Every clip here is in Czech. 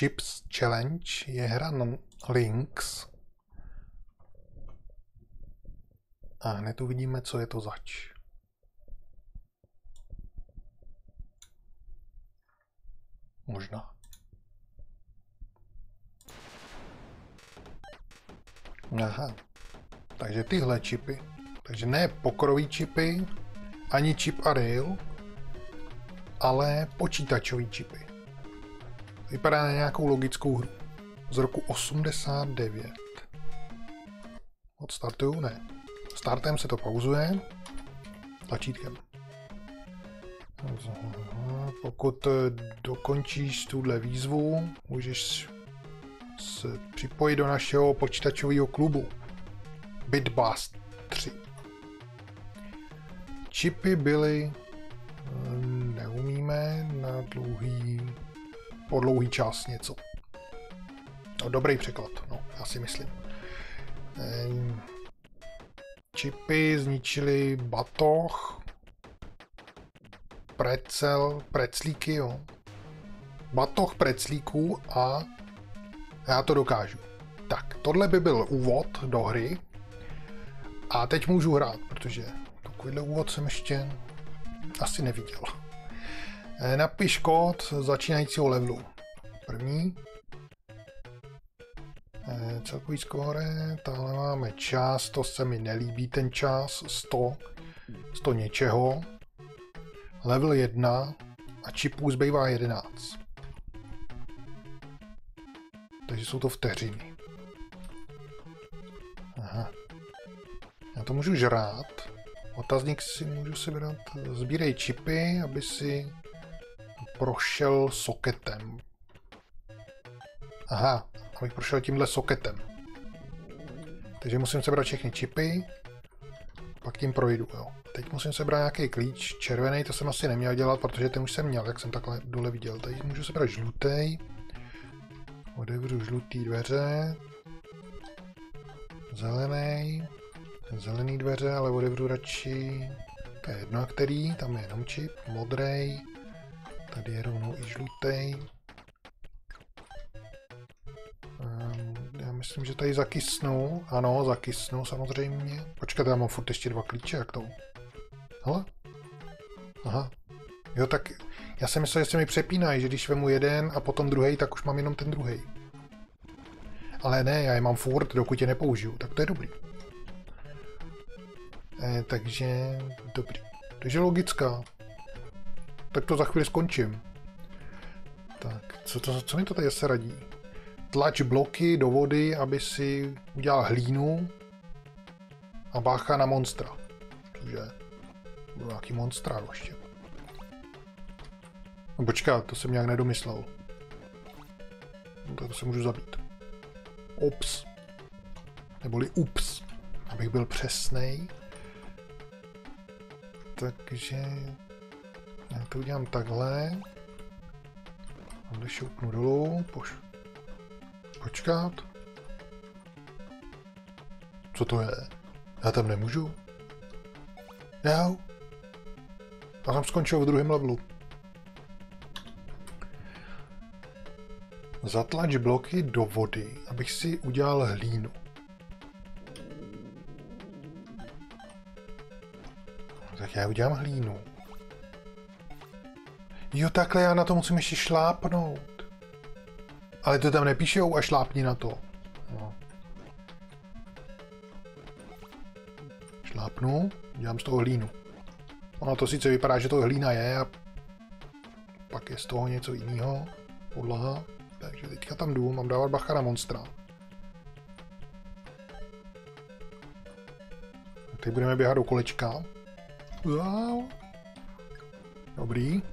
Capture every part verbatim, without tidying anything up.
Chips Challenge je hra na Lynx. A hned uvidíme, co je to zač. Možná. Aha. Takže tyhle čipy. Takže ne pokorový čipy, ani chip a rail, ale počítačový čipy. Vypadá na nějakou logickou hru. Z roku osmdesát devět. Odstartuju? Ne. Startem se to pauzuje. Tlačítkem. Pokud dokončíš tuhle výzvu, můžeš se připojit do našeho počítačového klubu. Bitbust tři. Čipy byly... neumíme na dlouhý... po dlouhý čas něco. No, dobrý překlad, no, já si myslím. Ehm, čipy zničily batoh, precel, preclíky, jo. Batoh preclíků a já to dokážu. Tak, tohle by byl úvod do hry a teď můžu hrát, protože takovýhle úvod jsem ještě asi neviděl. Ehm, napiš kód začínajícího levelu. První. E, celkový skóre, tahle máme čas, to se mi nelíbí ten čas, sto, sto něčeho. Level jedna a čipů zbývá jedenáct. Takže jsou to vteřiny. Aha. Já to můžu žrát. Otazník si můžu si brát. Sbírej čipy, aby si prošel soketem. Aha, abych prošel tímhle soketem. Takže musím sebrat všechny čipy, pak tím projdu, jo. Teď musím sebrat nějaký klíč, červený, to jsem asi neměl dělat, protože ten už jsem měl, jak jsem takhle dole viděl. Teď můžu sebrat žlutý, otevřu žlutý dveře, zelený, zelený dveře, ale otevřu radši, to je jedno který, tam je jenom čip, modrý, tady je rovnou i žlutý. Já myslím, že tady zakysnu. Ano, zakysnu samozřejmě. Počkat, já mám furt ještě dva klíče, jak to? Hele. Aha. Jo, tak já jsem myslel, že se mi přepínají, že když vemu jeden a potom druhý, tak už mám jenom ten druhý. Ale ne, já je mám furt, dokud je nepoužiju, tak to je dobrý. Eh, takže, dobrý. Takže logická. Tak to za chvíli skončím. Tak, co, to, co mi to tady se radí? Tlač bloky do vody, aby si udělal hlínu a bácha na monstra. Cože? Byl nějaký monstra ještě. No počkat, to jsem nějak nedomyslel. No, tak to se můžu zabít. Ops. Neboli ups. Abych byl přesnej. Takže... já to udělám takhle. Tamhle šoupnu dolů. Poš... Počkat. Co to je? Já tam nemůžu. Já. Já jsem skončil v druhém levelu. Zatlač bloky do vody, abych si udělal hlínu. Tak já udělám hlínu. Jo, takhle já na to musím ještě šlápnout. Ale to tam nepíšou a šlápni na to. No. Šlápnu, dělám z toho hlínu. Ono to sice vypadá, že to hlína je a pak je z toho něco jiného. Podlaha. Takže teďka tam jdu, mám dávat bacha na monstra. Teď budeme běhat do kolečka. Wow. Dobrý.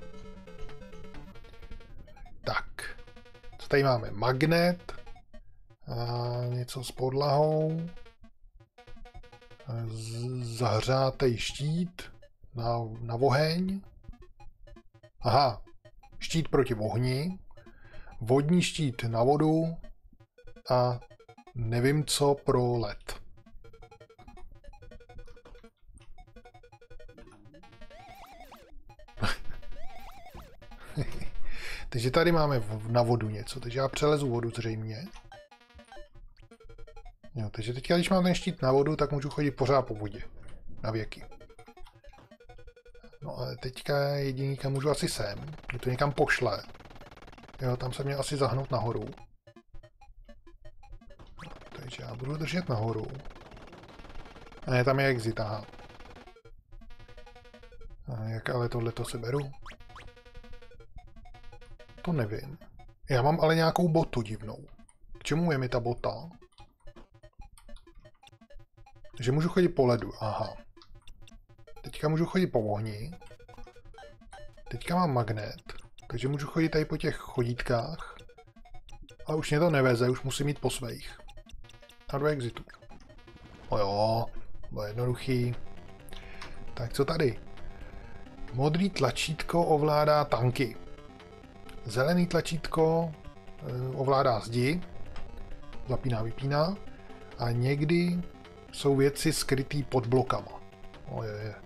Tak. Co tady máme? Magnet. A něco s podlahou. Zahřátej štít. Na, na oheň. Aha. Štít proti ohni. Vodní štít na vodu. A nevím co pro led. Takže tady máme na vodu něco, takže já přelezu vodu zřejmě. Jo, takže teďka, když mám ten štít na vodu, tak můžu chodit pořád po vodě. Na věky. No ale teďka jediný, kam můžu asi sem. Mě to někam pošle. Jo, tam se mě asi zahnout nahoru. Takže já budu držet nahoru. A ne, tam je exit, aha. A jak ale tohleto se beru? To nevím. Já mám ale nějakou botu divnou. K čemu je mi ta bota? Takže můžu chodit po ledu, aha. Teďka můžu chodit po ohni. Teďka mám magnet, takže můžu chodit tady po těch chodítkách. Ale už mě to neveze, už musím jít po svých. A do exitu. No jo, bylo jednoduchý. Tak co tady? Modrý tlačítko ovládá tanky. Zelený tlačítko ovládá zdi. Zapíná, vypíná. A někdy jsou věci skrytý pod blokama. O je, je.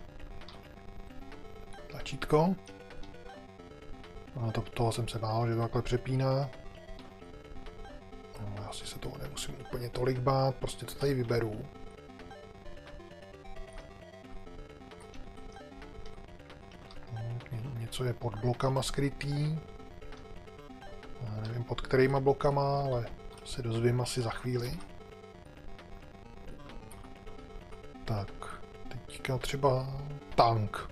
Tlačítko. No to, toho jsem se bál, že to takhle přepíná. No, asi se toho nemusím úplně tolik bát, prostě to tady vyberu. Něco je pod blokama skrytý. Já nevím pod kterýma blokama, ale se dozvím asi za chvíli. Tak, teďka třeba tank.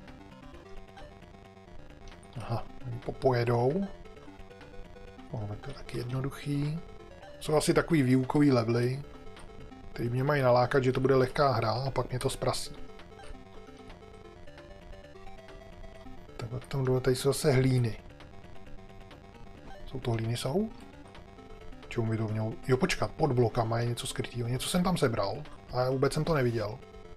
Aha, oni popojedou. No, tak to je taky jednoduchý. Jsou asi takový výukový levely, který mě mají nalákat, že to bude lehká hra a pak mě to zprasí. Tak tam dole, tady jsou zase hlíny. Jsou to hlíny, jsou? Čemu by to mělo? Jo, počkat, pod blokama je něco skrytého. Něco jsem tam sebral, ale vůbec jsem to neviděl.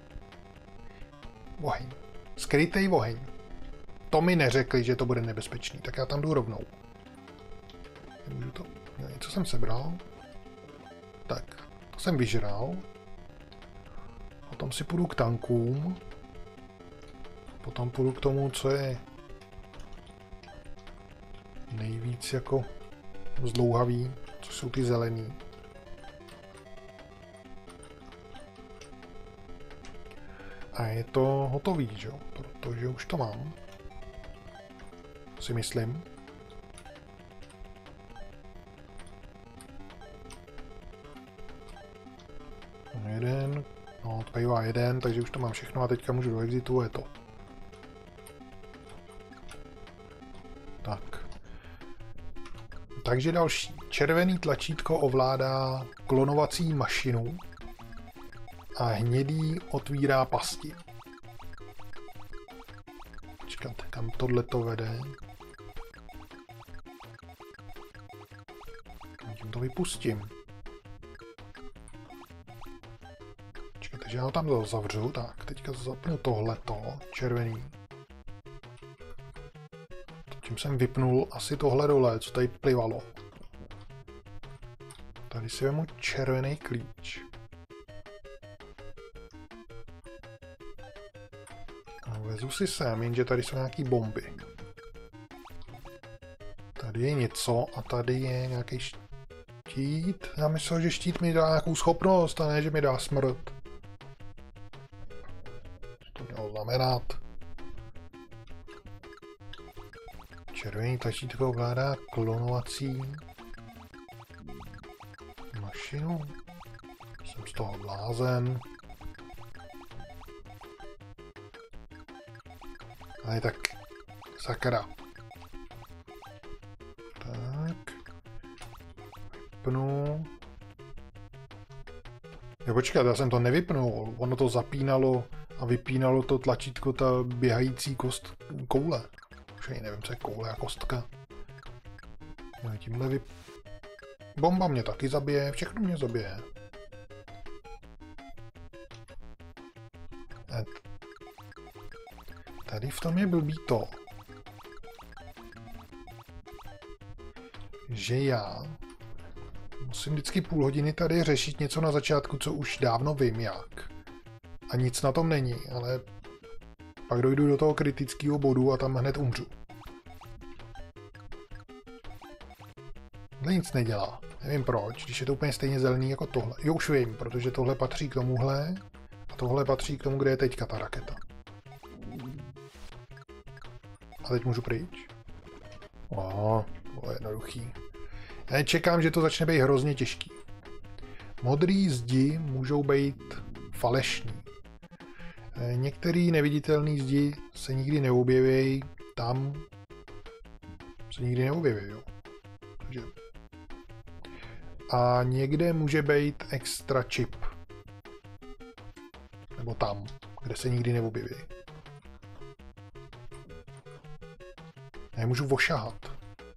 Oheň. Skrytej oheň. To mi neřekli, že to bude nebezpečný, tak já tam jdu rovnou. Můžu to... Jo, něco jsem sebral. Tak, to jsem vyžral. Potom si půjdu k tankům. Potom půjdu k tomu, co je nejvíc jako zdlouhavý, co jsou ty zelený. A je to hotový, že jo? Protože už to mám. Si myslím. Jeden. No, odpejvá jeden, takže už to mám všechno a teďka můžu do exitu, je to. Tak. Takže další. Červený tlačítko ovládá klonovací mašinu a hnědý otvírá pasti. Počkat, kam tohle to vede? Tím to vypustím. Počkat, takže já ho tam zavřu. Tak, teďka zapnu tohleto, červený. Tím jsem vypnul asi tohle dole, co tady plivalo. Tady si vemu červený klíč. A vezu si sem, jenže tady jsou nějaký bomby. Tady je něco a tady je nějaký štít. Já myslel, že štít mi dá nějakou schopnost a ne, že mi dá smrt. Co to mělo znamenat? Červený tlačítko ovládá klonovací mašinu. Jsem z toho blázen. Ale tak, sakra. Tak. Vypnu. Jo, počkat, já jsem to nevypnul. Ono to zapínalo a vypínalo to tlačítko, ta běhající kost koule. Už ani nevím, co je koule a kostka. No, tímhle vyp... Bomba mě taky zabije, všechno mě zabije. A tady v tom je blbý to, že já musím vždycky půl hodiny tady řešit něco na začátku, co už dávno vím jak. A nic na tom není, ale pak dojdu do toho kritického bodu a tam hned umřu. Tohle nic nedělá. Nevím proč, když je to úplně stejně zelený jako tohle. Jo, už vím, protože tohle patří k tomuhle a tohle patří k tomu, kde je teďka ta raketa. A teď můžu pryč. Aha, to je jednoduchý. Já čekám, že to začne být hrozně těžký. Modrý zdi můžou být falešní. Některé neviditelné zdi se nikdy neobjeví, tam se nikdy neobjeví, jo. Takže. A někde může být extra čip. Nebo tam, kde se nikdy neobjeví. Já je můžu ošahat.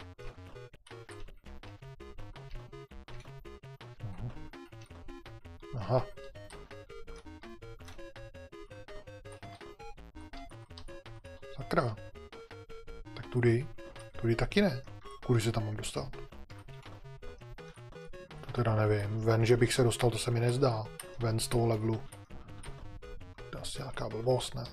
Aha. Sakra. Tak tudy. Tudy taky ne. Kudy se tam mám dostat? To teda nevím. Ven, že bych se dostal, to se mi nezdá. Ven z toho levelu. To je asi nějaká blbost, ne?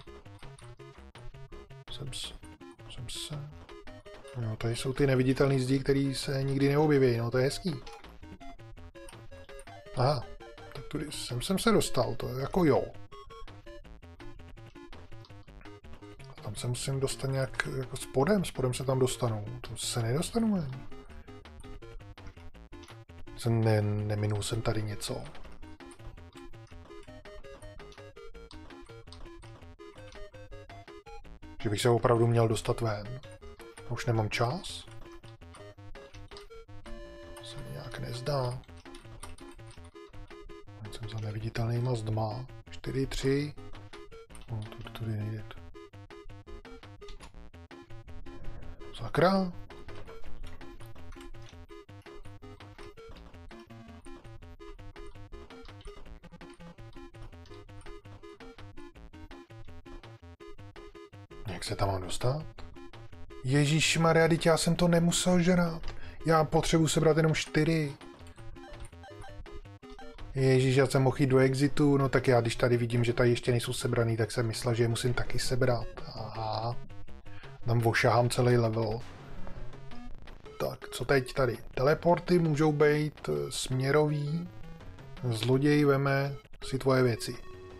Jsem se... Jsem se... No, tady jsou ty neviditelné zdi, které se nikdy neobjeví. No, to je hezký. Aha. Tak tudy jsem, jsem se dostal. To je jako jo. Tam se musím dostat nějak jako spodem, spodem se tam dostanu. To se nedostanu jen. Jsem ne, neminul jsem tady něco. Že bych se opravdu měl dostat ven. Už nemám čas. To se mi nějak nezdá. Teď jsem za neviditelnýma zdma. čtyři, tři. No, tudy, tudy nejde. Sakra. Jak se tam mám dostat? Ježíšmarja, teď já jsem to nemusel žrát. Já potřebuji sebrat jenom čtyři. Ježíš, já jsem mohl jít do exitu, no tak já, když tady vidím, že tady ještě nejsou sebraný, tak jsem myslel, že je musím taky sebrat. Aha. Tam vošahám celý level. Tak, co teď tady? Teleporty můžou být směrový. Zloděj veme si tvoje věci.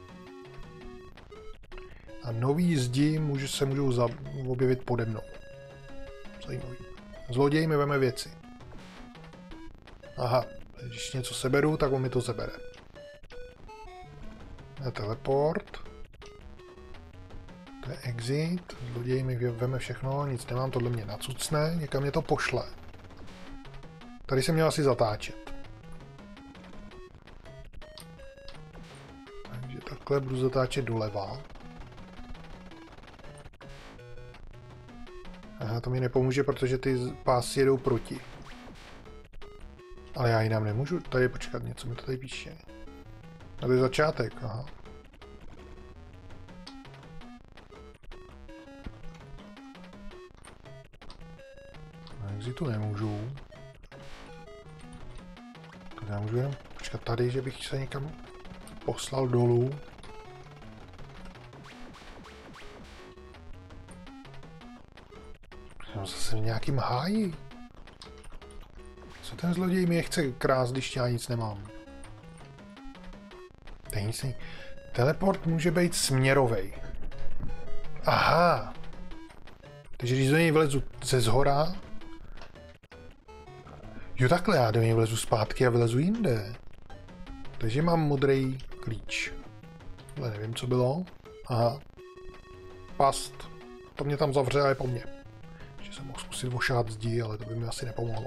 A nový zdi může, se můžou za, objevit pode mnou. Zajímavý. Zloděj mi veme věci. Aha, když něco seberu, tak on mi to sebere. A teleport. To je exit. Zloděj mi veme všechno, nic nemám, tohle mě nacucne, někam mě to pošle. Tady jsem měl asi zatáčet. Takže takhle budu zatáčet doleva. Aha, to mi nepomůže, protože ty pásy jedou proti. Ale já jinam nemůžu tady počkat, něco mi to tady píše. A to je začátek, aha. Na exitu nemůžu. Tak já můžu jenom počkat tady, že bych se někam poslal dolů. Jsem zase v nějakým háji. Co ten zloděj mi chce krást, když já nic nemám? To nic ne... Teleport může být směrovej. Aha. Takže když do něj vlezu ze zhora... Jo takhle, já do něj vlezu zpátky a vlezu jinde. Takže mám modrý klíč. Ale nevím, co bylo. Aha. Past. To mě tam zavře a je po mně. Že jsem mohl zkusit ošát zdi, ale to by mi asi nepomohlo.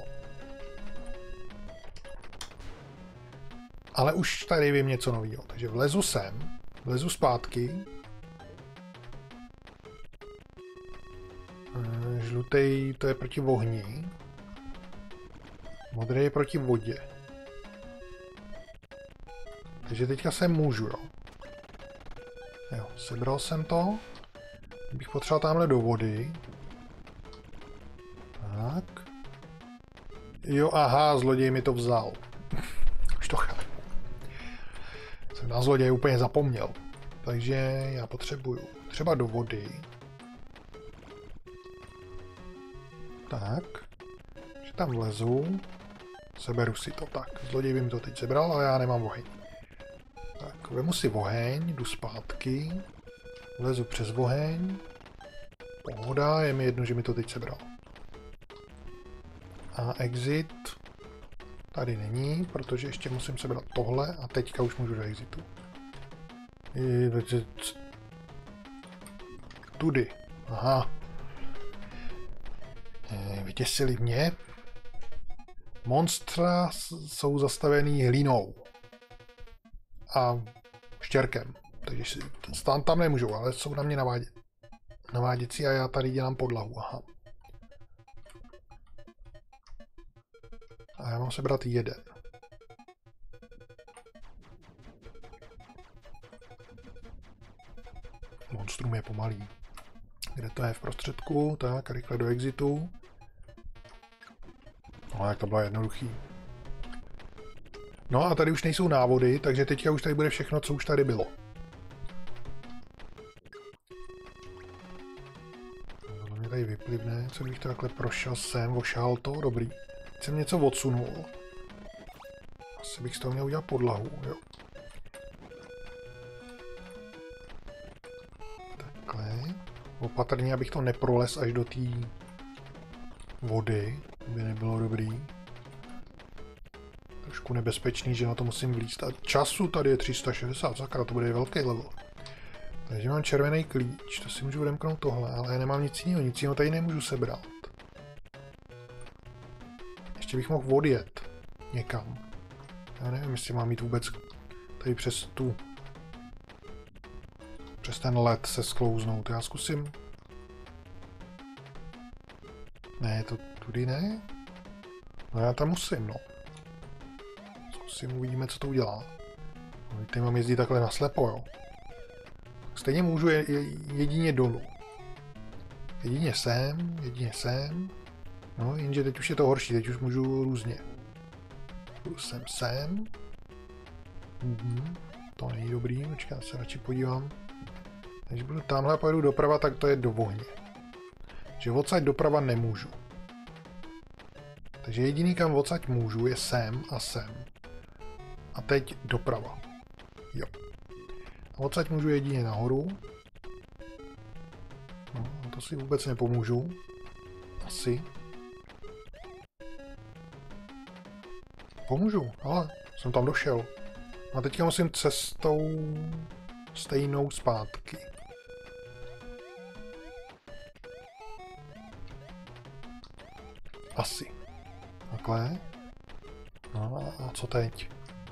Ale už tady vím něco nového. Takže vlezu sem, vlezu zpátky. Žlutý to je proti ohni. Modrý je proti vodě. Takže teďka se můžu, jo. Jo, sebral jsem to. Bych potřeboval tamhle do vody. Tak. Jo, aha, zloděj mi to vzal. Už to chápu. Jsem na zloděje úplně zapomněl. Takže já potřebuju třeba do vody. Tak. tam vlezu. Seberu si to. Tak, zloděj by mi to teď sebral, ale já nemám oheň. Tak, vemu si oheň, jdu zpátky. Vlezu přes oheň. Pohoda, je mi jedno, že mi to teď sebral. A exit tady není, protože ještě musím sebrat tohle a teďka už můžu do exitu. Tudy. Aha. Vytěsili mě. Monstra jsou zastavený hlínou. A štěrkem. Takže si stán tam nemůžou, ale jsou na mě navádět. naváděcí a já tady dělám podlahu. Aha. A já mám sebrat jeden. Monstrum je pomalý. Kde to je v prostředku? Tak, rychle do exitu. No, jak to bylo jednoduchý. No a tady už nejsou návody, takže teďka už tady bude všechno, co už tady bylo. Tohle mě tady vyplivne, co bych to takhle prošel sem, ošál to, dobrý. Teď jsem něco odsunul. Asi bych z toho měl udělat podlahu, jo. Takhle. Opatrně, abych to neprolez až do té vody, by nebylo dobrý. Trošku nebezpečný, že na to musím vlízt. A času tady je tři sta šedesát, sakra, to bude velký level. Takže mám červený klíč, to si můžu odemknout tohle, ale já nemám nic jiného, nic jiného tady nemůžu sebrat. Ještě bych mohl odjet někam. Já nevím, jestli mám jít vůbec tady přes tu... přes ten led se sklouznout. Já zkusím... Ne, to tudy ne? No já tam musím, no. Zkusím, uvidíme, co to udělá. No, teď mám jezdit takhle naslepo, jo. Stejně můžu je, je, jedině dolů. Jedině sem, jedině sem. No, jenže teď už je to horší, teď už můžu různě. Jdu sem, sem. Mhm. To není dobrý, počkej, se radši podívám. Když budu tamhle a pojedu doprava, tak to je do ohně. Takže odsaď doprava nemůžu. Takže jediný, kam odsaď můžu, je sem a sem. A teď doprava. Jo. A odsaď můžu jedině nahoru. No, to si vůbec nepomůžu. Asi. Pomůžu, ale jsem tam došel. A teďka musím cestou stejnou zpátky. Asi. Takhle. No a co teď?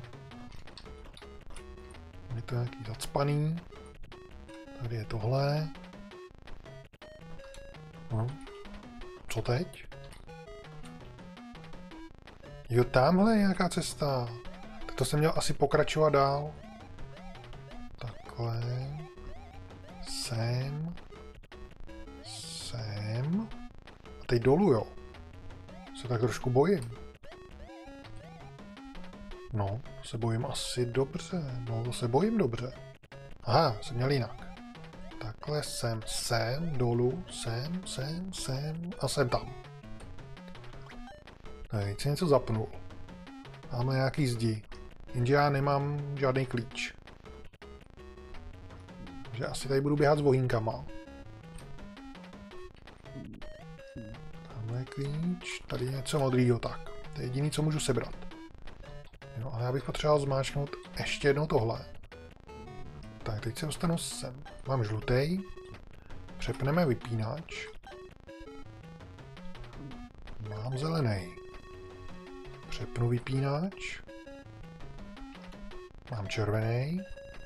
Je to nějaký zacpaný. Tady je tohle. No. Co teď? Jo, tamhle je nějaká cesta. Tak to jsem měl asi pokračovat dál. Takhle. Sem. Sem. A teď dolů, jo. Se tak trošku bojím. No, to se bojím asi dobře. No, to se bojím dobře. Aha, jsem měl jinak. Takhle sem, sem, dolů, sem, sem, sem a jsem tam. Teď se něco zapnul. Máme nějaký zdi. Jenže já nemám žádný klíč. Takže asi tady budu běhat s vohýnkama. Tamhle klíč, tady je něco modrýho, tak. To je jediný, co můžu sebrat. No, ale já bych potřeboval zmáčknout ještě jednou tohle. Tak, teď se dostanu sem. Mám žlutý. Přepneme vypínač. Mám zelený. Přepnu vypínač. Mám červený.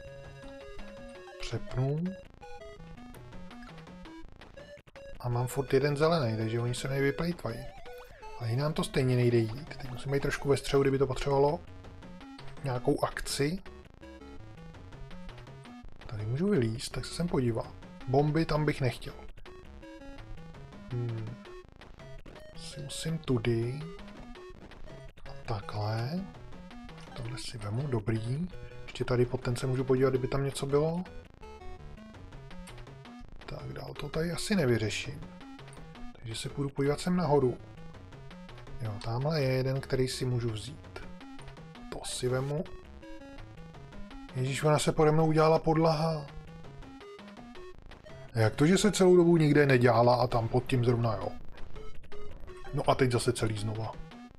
Přepnu. A mám furt jeden zelený, takže oni se nevyplejtvají. Ale nám to stejně nejde jít. Teď musím být trošku ve střehu, kdyby to potřebovalo nějakou akci. Tady můžu vylízt, tak se sem podívám. Bomby tam bych nechtěl. Hmm. Si musím tudy. A takhle. Tohle si vemu, dobrý. Ještě tady pod ten se můžu podívat, kdyby tam něco bylo. Tak dál to tady asi nevyřeším. Takže se půjdu podívat sem nahoru. Jo, tamhle je jeden, který si můžu vzít. To si vemu. Ježíš, ona se pode mnou udělala podlaha. Jak to, že se celou dobu nikde nedělala a tam pod tím zrovna jo. No a teď zase celý znova.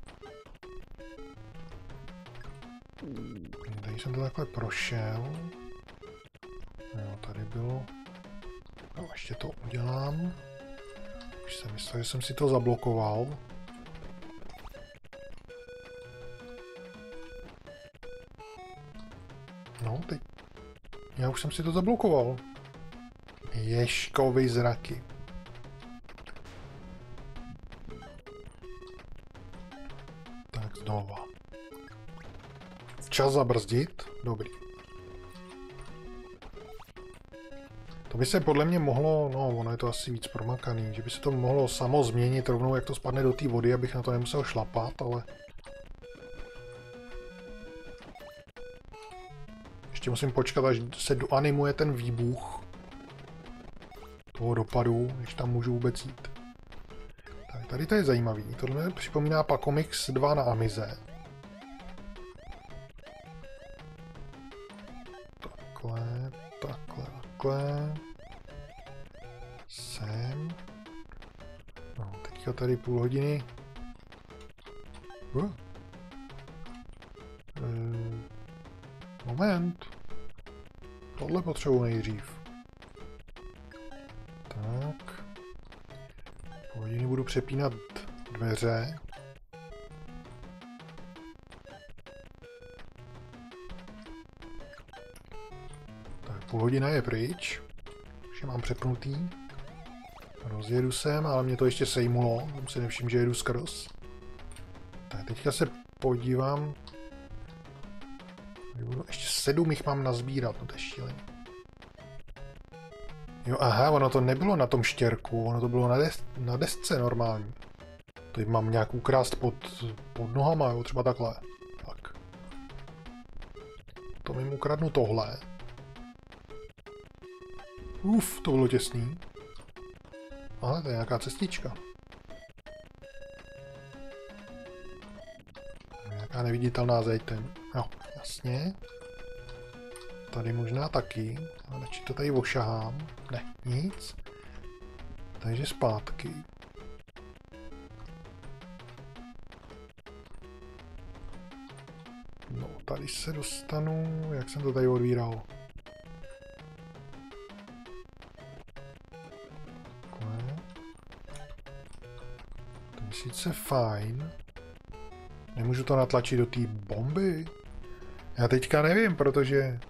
Tady jsem to takhle prošel. Jo, tady bylo. No, ještě to udělám. Už jsem myslel, že jsem si to zablokoval. No, teď. Já už jsem si to zablokoval. Ježkovy zraky. Tak znova. Čas zabrzdit. Dobrý. To by se podle mě mohlo, no ono je to asi víc promakaný, že by se to mohlo samo změnit rovnou, jak to spadne do té vody, abych na to nemusel šlapat, ale... Ještě musím počkat, až se doanimuje ten výbuch toho dopadu, než tam můžu vůbec jít. Tak, tady to je zajímavý. Tohle mi připomíná Pacomix dva na Amize. Takhle, takhle, takhle. Sem. No, teďka tady půl hodiny. Uh. Uh. Moment. Tohle potřebuji nejdřív. Tak. Po hodině budu přepínat dveře. Tak, půl hodina je pryč. Už je mám přepnutý. Rozjedu sem, ale mě to ještě sejmulo. Tam si nevšiml, že jedu skrz. Tak, teďka se podívám. Ještě sedm jich mám nazbírat, no to je šílený. Jo, aha, ono to nebylo na tom štěrku, ono to bylo na, des na desce normální. Teď mám nějak ukrást pod, pod nohama, jo, třeba takhle. Tak. To jim ukradnu tohle. Uf, to bylo těsný. Ale to je nějaká cestička. Nějaká neviditelná zejten. Jo, jasně. Tady možná taky. Ale či to tady ošahám? Ne, nic. Takže zpátky. No, tady se dostanu... Jak jsem to tady odvíral? Takhle. To je sice fajn. Nemůžu to natlačit do té bomby? Já teďka nevím, protože...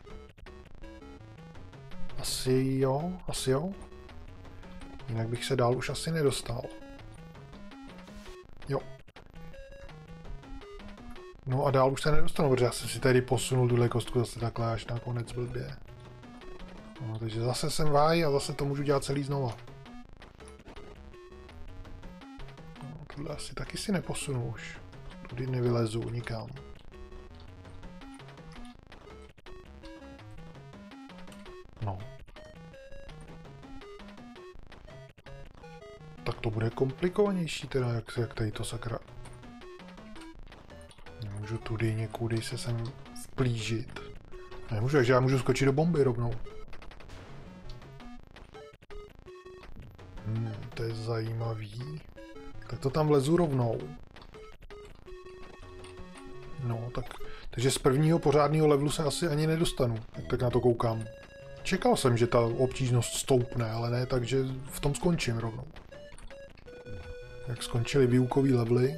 Asi jo, asi jo. Jinak bych se dál už asi nedostal. Jo. No a dál už se nedostanu, protože já jsem si tady posunul tuhle kostku zase takhle až na konec blbě. No, takže zase jsem váj a zase to můžu dělat celý znova. No, tohle asi taky si neposunu už. Tudy nevylezu nikam. No. Tak to bude komplikovanější teda, jak, jak tady to sakra. Nemůžu tudy někudy se sem vplížit. Nemůžu, takže já můžu skočit do bomby rovnou. Hmm, to je zajímavý. Tak to tam vlezu rovnou. No, tak... Takže z prvního pořádného levelu se asi ani nedostanu, tak na to koukám. Čekal jsem, že ta obtížnost stoupne, ale ne, takže v tom skončím rovnou. Jak skončily výukový levely.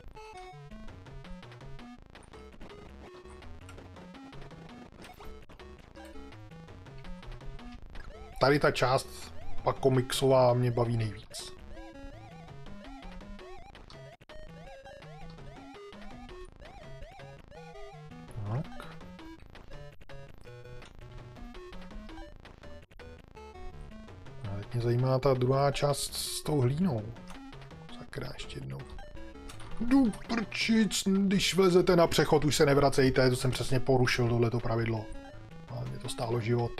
Tady ta část pak komiksová mě baví nejvíc. Tak. A teď mě zajímá ta druhá část s tou hlínou. Sakra, ještě jednou. Jdu prčic, když vlezete na přechod, už se nevracejte, to jsem přesně porušil tohleto pravidlo. Ale mě to stálo život.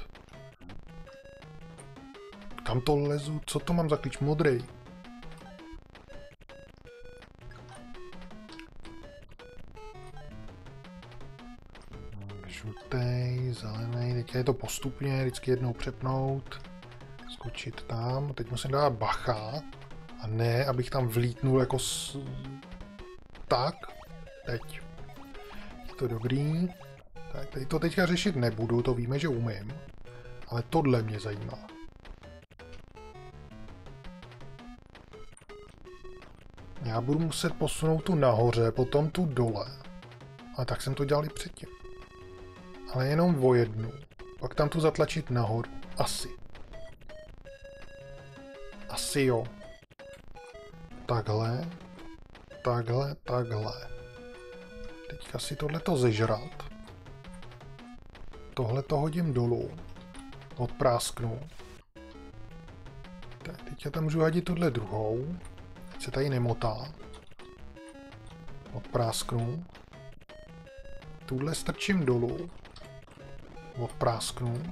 Kam to lezu? Co to mám za klíč? Modrý. Žlutej, zelený, teď je to postupně, vždycky jednou přepnout, skočit tam, teď musím dát bacha, a ne, abych tam vlítnul jako s... tak, teď. Je to dobrý. Tak, teď to teďka řešit nebudu, to víme, že umím, ale tohle mě zajímá. Já budu muset posunout tu nahoře, potom tu dole. Ale tak jsem to dělal i předtím. Ale jenom o jednu. Pak tam tu zatlačit nahoru. Asi. Asi jo. Takhle. Takhle, takhle. Teďka si tohleto zežrat. Tohleto hodím dolů. Odprásknu. Tak, teď já tam můžu hodit tuhle druhou. Teď se tady nemotá. Odprásknu. Tuhle strčím dolů. Odprásknu.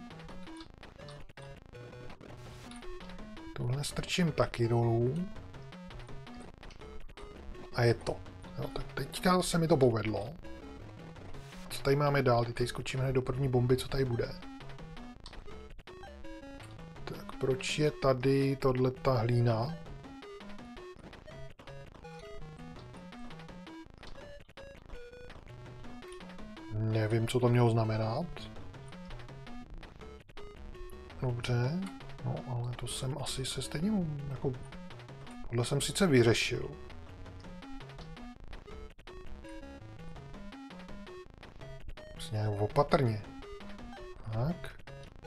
Tuhle strčím taky dolů. A je to. Jo, tak teďka se mi to povedlo. Co tady máme dál? Teď tady skočíme hned do první bomby, co tady bude. Tak proč je tady tohleta hlína? Nevím, co to mělo znamenat. Dobře. No, ale to jsem asi se stejně jako... Tohle jsem sice vyřešil. Vlastně opatrně. Tak.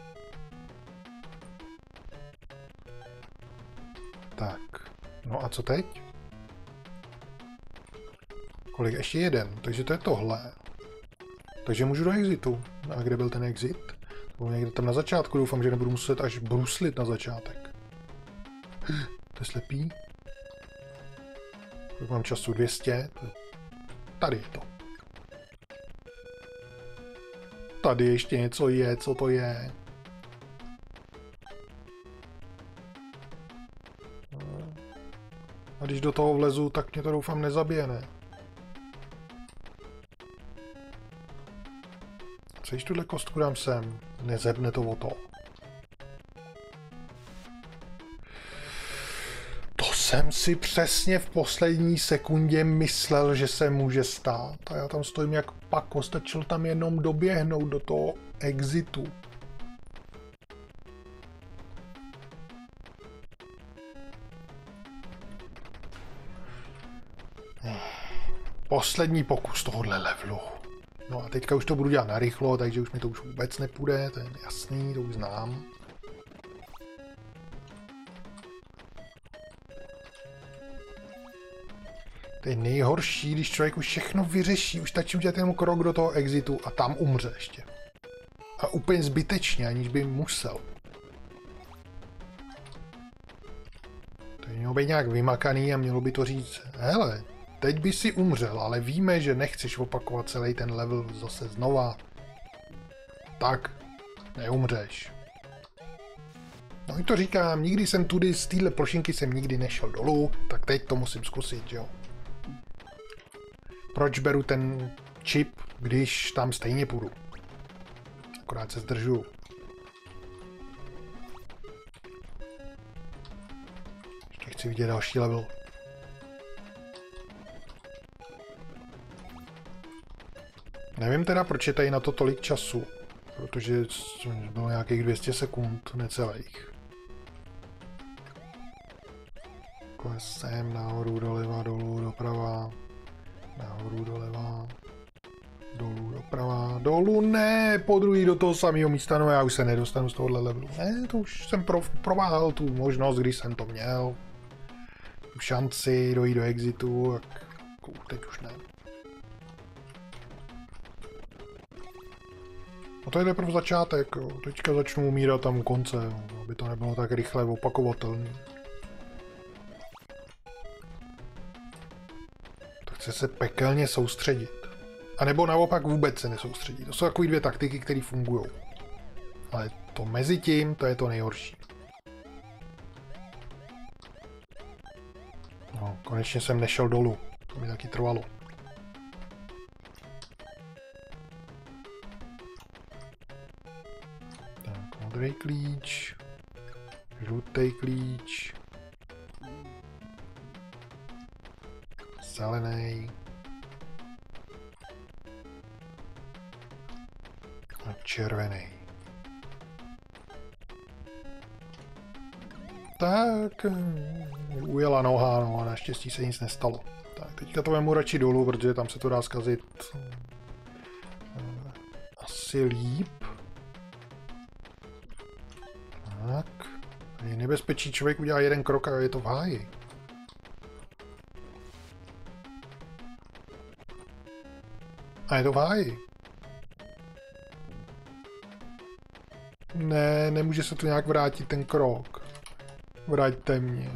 Tak. No a co teď? Kolik? Ještě jeden. Takže to je tohle. Takže můžu do exitu. A kde byl ten exit? To byl někde tam na začátku. Doufám, že nebudu muset až bruslit na začátek. To je slepý. Kolik mám času? dvě stě. Tady je to. Tady ještě něco je. Co to je? A když do toho vlezu, tak mě to doufám nezabije, ne? Co když tuhle kostku dám sem? Nezebne to o to. To jsem si přesně v poslední sekundě myslel, že se může stát. A já tam stojím jak pako, stačilo tam jenom doběhnout do toho exitu. Poslední pokus tohohle levelu. No a teďka už to budu dělat narychlo, takže už mi to už vůbec nepůjde, to je jasný, to už znám. To je nejhorší, když člověk už všechno vyřeší, už stačí udělat jenom krok do toho exitu a tam umře ještě. A úplně zbytečně, aniž by musel. To je mělo být nějak vymakaný a mělo by to říct, hele, teď by si umřel, ale víme, že nechceš opakovat celý ten level zase znova. Tak, neumřeš. No i to říkám, nikdy jsem tudy z téhle plošinky jsem nikdy nešel dolů, tak teď to musím zkusit, jo. Proč beru ten čip, když tam stejně půjdu? Akorát se zdržuju. Ještě chci vidět další level. Nevím teda, proč je tady na to tolik času, protože bylo nějakých dvě stě sekund, necelých. Klesem, nahoru, doleva, dolů, doprava, nahoru, doleva, dolů, doprava, dolů, ne, po druhý do toho samého místa, no já už se nedostanu z tohohle levelu. Ne, to už jsem pro, prováhal tu možnost, když jsem to měl, tu šanci dojít do exitu, tak teď už ne. A to je teprve začátek, jo. Teďka začnu umírat tam u konce, jo. Aby to nebylo tak rychle opakovatelné. To chce se pekelně soustředit. A nebo naopak vůbec se nesoustředit. To jsou takové dvě taktiky, které fungují. Ale to mezi tím, to je to nejhorší. No, konečně jsem nešel dolů. To mi taky trvalo. Modrý klíč. Žlutý klíč. Zelený. A červený. Tak, ujela noha, no a naštěstí se nic nestalo. Tak, teďka to vemu radši dolů, protože tam se to dá zkazit asi líp. Tak, je nebezpečí, člověk udělá jeden krok a je to v háji. A je to v háji. Ne, nemůže se tu nějak vrátit ten krok. Vraťte mě.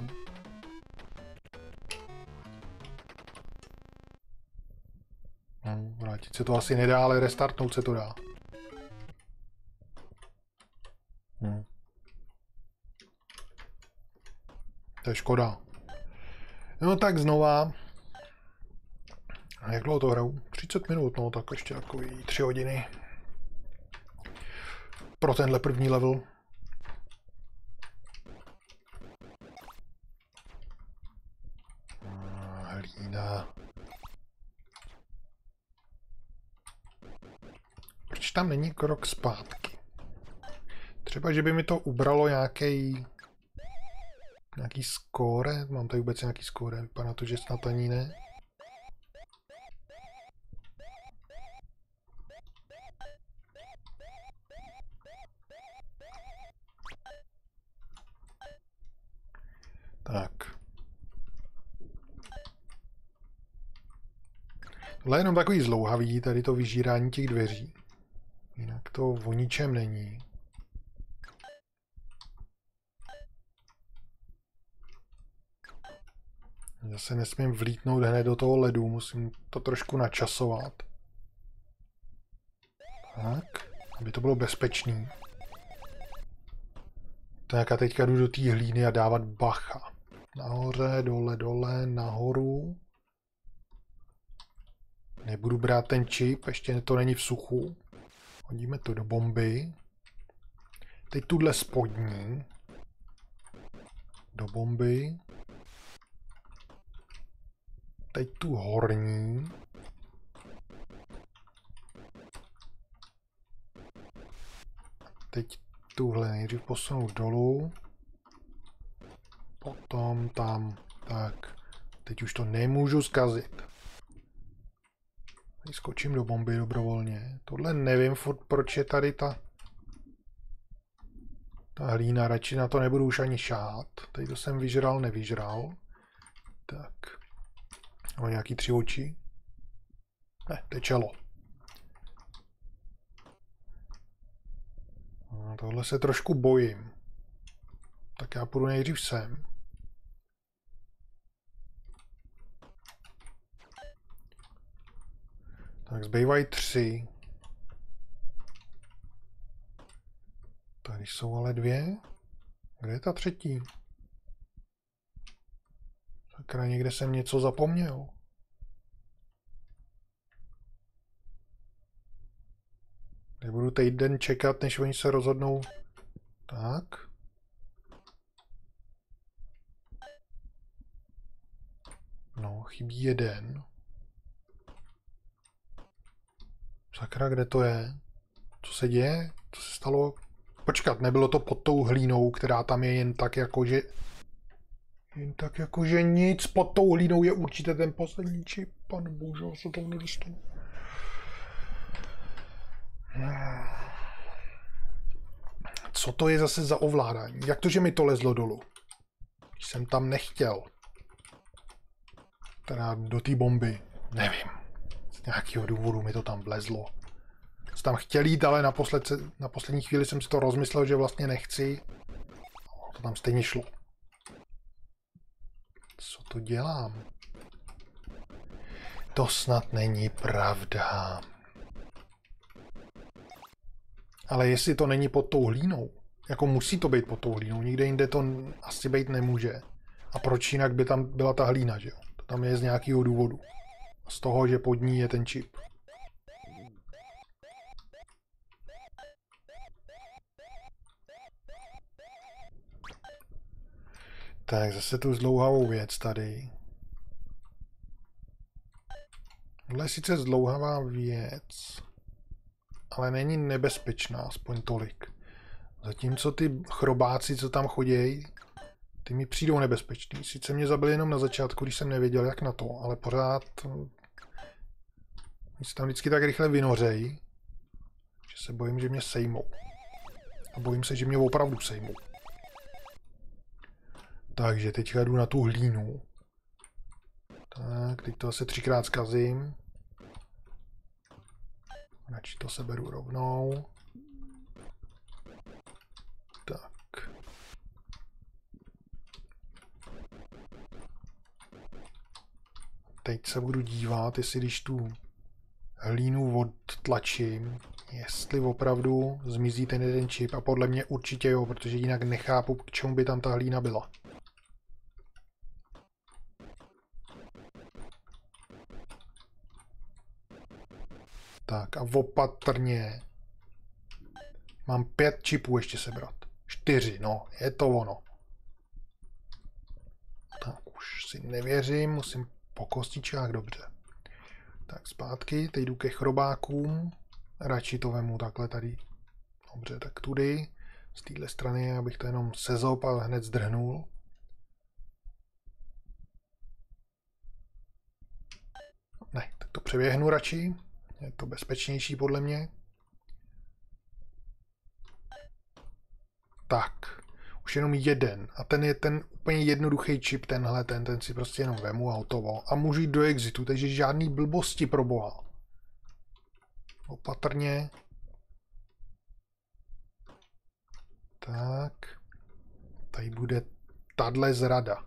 No, vrátit se to asi nedá, ale restartnout se to dá. Hm. To je škoda. No tak znova. A jak dlouho to hraju? třicet minut, no tak ještě takový tři hodiny. Pro tenhle první level. Hlína. Proč tam není krok zpátky? Třeba, že by mi to ubralo nějaký nějaký skóre? Mám tady vůbec nějaký skóre? Vypadá to, že snad ani ne. Tak. Tohle je jenom takový zlouhavý, tady to vyžírání těch dveří. Jinak to o ničem není. Zase nesmím vlítnout hned do toho ledu, musím to trošku načasovat. Tak, aby to bylo bezpečný. Tak a teďka jdu do té hlíny a dávat bacha. Nahoře, dole, dole, nahoru. Nebudu brát ten čip, ještě to není v suchu. Hodíme to do bomby. Teď tuhle spodní. Do bomby. Teď tu horní. Teď tuhle nejdřív posunout dolů. Potom tam. Tak. Teď už to nemůžu zkazit. Teď skočím do bomby dobrovolně. Tohle nevím furt, proč je tady ta ta hlína. Radši na to nebudu už ani šát. Tady to jsem vyžral, nevyžral. Tak. Mám nějaký tři oči. Ne, to je čelo. No, tohle se trošku bojím. Tak já půjdu nejdřív sem. Tak zbývají tři. Tady jsou ale dvě. Kde je ta třetí? Sakra, někde jsem něco zapomněl. Nebudu týden čekat, než oni se rozhodnou. Tak. No, chybí jeden. Sakra, kde to je? Co se děje? Co se stalo? Počkat, nebylo to pod tou hlínou, která tam je jen tak jako, že... Jen tak jako, že nic pod tou hlínou je určitě ten poslední čip. Pan bože, se tomu nedostanu. Co to je zase za ovládání? Jak to, že mi to lezlo dolů? Když jsem tam nechtěl. Teda do té bomby. Nevím. Z nějakého důvodu mi to tam vlezlo. Jsem tam chtěl jít, ale naposled, na poslední chvíli jsem si to rozmyslel, že vlastně nechci. To tam stejně šlo. Co to dělám? To snad není pravda. Ale jestli to není pod tou hlínou, jako musí to být pod tou hlínou, nikde jinde to asi být nemůže. A proč jinak by tam byla ta hlína, že jo? To tam je z nějakého důvodu. Z toho, že pod ní je ten čip. Tak, zase tu zdlouhavou věc tady. Tohle je sice zdlouhavá věc, ale není nebezpečná, aspoň tolik. Zatímco ty chrobáci, co tam chodějí, ty mi přijdou nebezpeční. Sice mě zabili jenom na začátku, když jsem nevěděl, jak na to, ale pořád se tam vždycky tak rychle vynořejí, že se bojím, že mě sejmou. A bojím se, že mě opravdu sejmou. Takže teďka jdu na tu hlínu. Tak, teď to asi třikrát zkazím. Radši to seberu rovnou. Tak. Teď se budu dívat, jestli když tu hlínu odtlačím, jestli opravdu zmizí ten jeden čip. A podle mě určitě jo, protože jinak nechápu, k čemu by tam ta hlína byla. Tak a opatrně. Mám pět čipů ještě sebrat. Čtyři, no, je to ono. Tak už si nevěřím, musím po kostičkách, dobře. Tak zpátky, teď jdu ke chrobákům. Radši to vemu takhle tady. Dobře, tak tudy. Z téhle strany, abych to jenom sezop a hned zdrhnul. Ne, tak to přeběhnu radši. Je to bezpečnější podle mě. Tak, už jenom jeden. A ten je ten úplně jednoduchý čip, tenhle, ten, ten si prostě jenom vemu a hotovo. A můžu jít do exitu, takže žádný blbosti pro boha. Opatrně. Tak. Tady bude tahle zrada.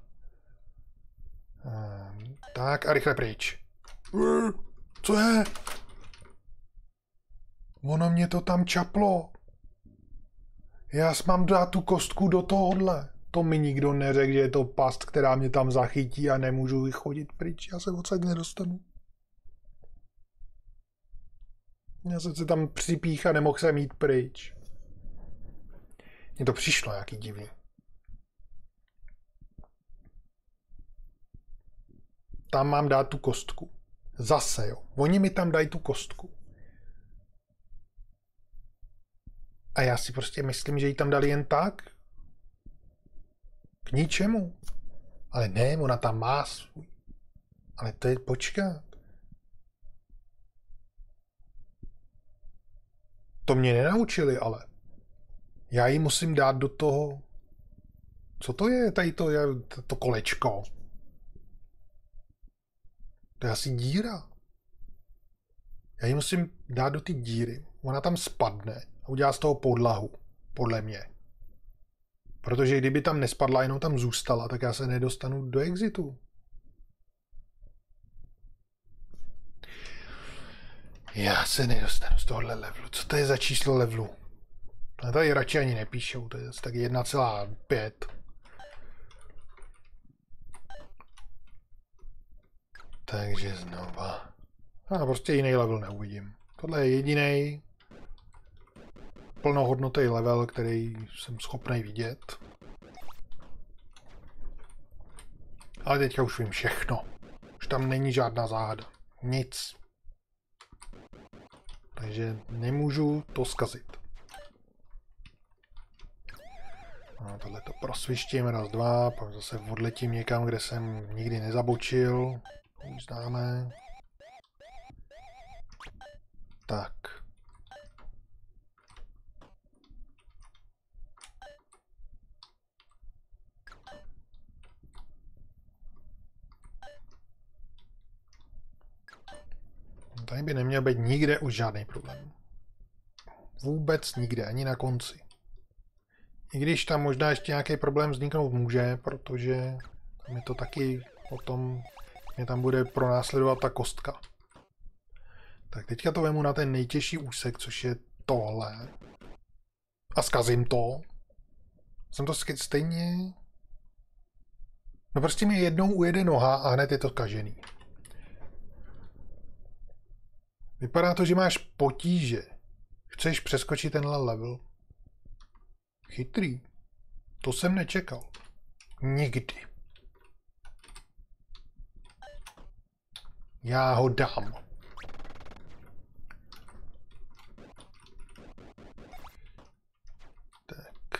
Tak a rychle pryč. Co je? Ono mě to tam čaplo. Já mám dát tu kostku do tohohle. To mi nikdo neřekl, že je to past, která mě tam zachytí a nemůžu chodit pryč. Já se odsaď nedostanu. Já jsem se tam připích a nemohl jsem jít pryč. Mně to přišlo nějaký divný. Tam mám dát tu kostku. Zase jo. Oni mi tam dají tu kostku. A já si prostě myslím, že ji tam dali jen tak. K ničemu. Ale ne, ona tam má svůj. Ale to je počkat. To mě nenaučili, ale. Já ji musím dát do toho. Co to je? Tady to je to kolečko. To je asi díra. Já ji musím dát do ty díry. Ona tam spadne a udělá z toho podlahu. Podle mě. Protože kdyby tam nespadla, jenom tam zůstala, tak já se nedostanu do exitu. Já se nedostanu z tohohle levelu. Co to je za číslo levelu? A tady radši ani nepíšou, to je tak jedna celá pět. Takže znova. A prostě jiný level neuvidím. Tohle je jediný plnohodnotný level, který jsem schopný vidět. Ale teďka už vím všechno. Už tam není žádná záhada. Nic. Takže nemůžu to zkazit. A tohle to prosvištím raz, dva, pak zase odletím někam, kde jsem nikdy nezabočil. Už známe. Tak. Tady by neměl být nikde už žádný problém. Vůbec nikde, ani na konci. I když tam možná ještě nějaký problém vzniknout může, protože tam je to taky potom, mě tam bude pronásledovat ta kostka. Tak teďka to vemu na ten nejtěžší úsek, což je tohle. A zkazím to. Jsem to stejně... No prostě mi jednou ujede noha a hned je to zkažený. Vypadá to, že máš potíže. Chceš přeskočit tenhle level. Chytrý. To jsem nečekal. Nikdy. Já ho dám. Tak.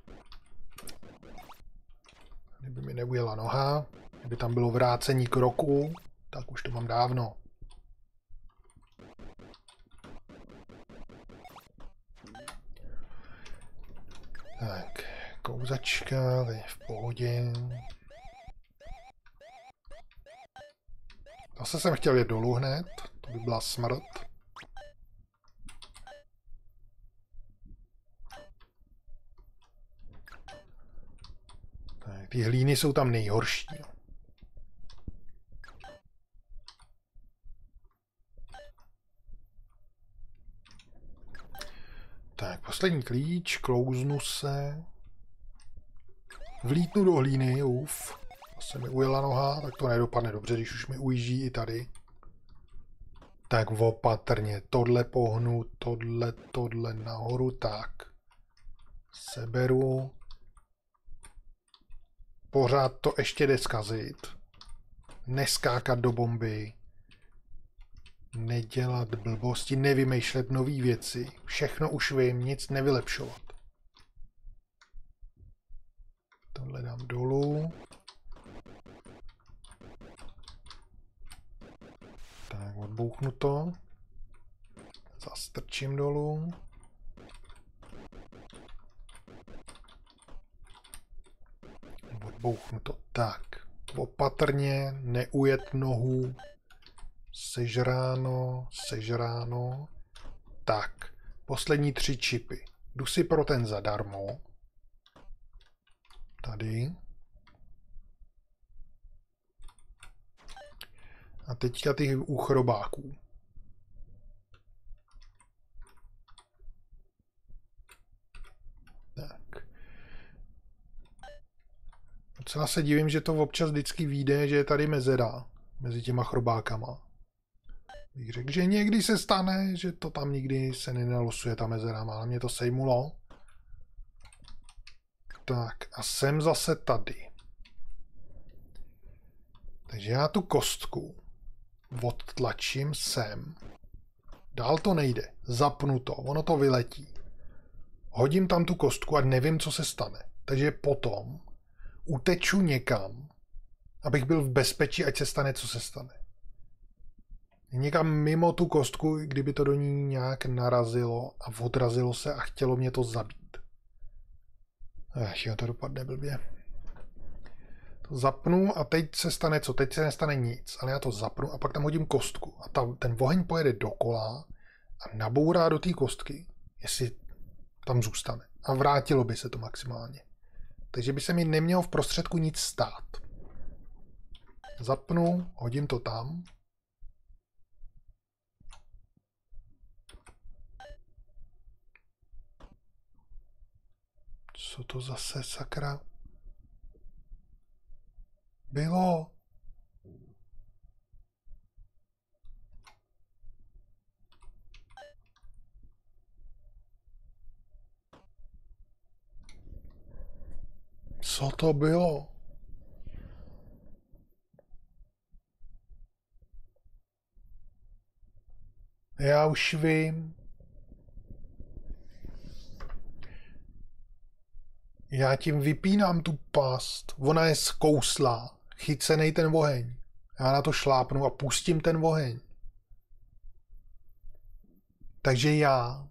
Kdyby mi neujela noha, kdyby tam bylo vrácení kroku, tak už to mám dávno. Tak, kouzačka, to je v pohodě. Zase jsem chtěl jít dolů hned, to by byla smrt. Tak, ty hlíny jsou tam nejhorší. Tak, poslední klíč, klouznu se. Vlítnu do hlíny, uf. Se mi ujela noha, tak to nedopadne dobře, když už mi ujíždí i tady. Tak opatrně, tohle pohnu, tohle, tohle nahoru, tak. Seberu. Pořád to ještě jde zkazit. Neskákat do bomby. Nedělat blbosti, nevymýšlet nové věci. Všechno už vím, nic nevylepšovat. Tohle dám dolů. Tak, odbouchnu to. Zastrčím dolů. Odbouchnu to. Tak, opatrně, neujet nohu. Sežráno, sežráno. Tak, poslední tři čipy. Jdu si pro ten zadarmo. Tady. A teďka těch u chrobáků. Tak. Docela se divím, že to občas vždycky vyjde, že je tady mezera mezi těma chrobákama. Bych řekl, že někdy se stane, že to tam nikdy se nenalosuje ta mezera, ale mě to sejmulo. Tak a jsem zase tady. Takže já tu kostku odtlačím sem. Dál to nejde. Zapnu to, ono to vyletí. Hodím tam tu kostku a nevím, co se stane. Takže potom uteču někam, abych byl v bezpečí, ať se stane, co se stane. Někam mimo tu kostku, kdyby to do ní nějak narazilo a odrazilo se a chtělo mě to zabít. Ach jo, to dopadne blbě. To zapnu a teď se stane co? Teď se nestane nic, ale já to zapnu a pak tam hodím kostku. A ta, ten oheň pojede dokola a nabourá do té kostky, jestli tam zůstane. A vrátilo by se to maximálně. Takže by se mi nemělo v prostředku nic stát. Zapnu, hodím to tam. Co to zase, sakra? Bylo. Co to bylo? Já už vím. Já tím vypínám tu past. Ona je zkouslá. Chycenej ten oheň. Já na to šlápnu a pustím ten oheň. Takže já.